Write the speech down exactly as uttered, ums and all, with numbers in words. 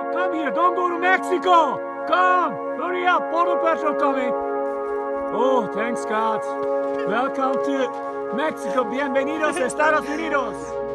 Come here, don't go to Mexico! Come! Hurry up, Border Patrol coming! Oh, thanks God. Welcome to Mexico. Bienvenidos a Estados Unidos.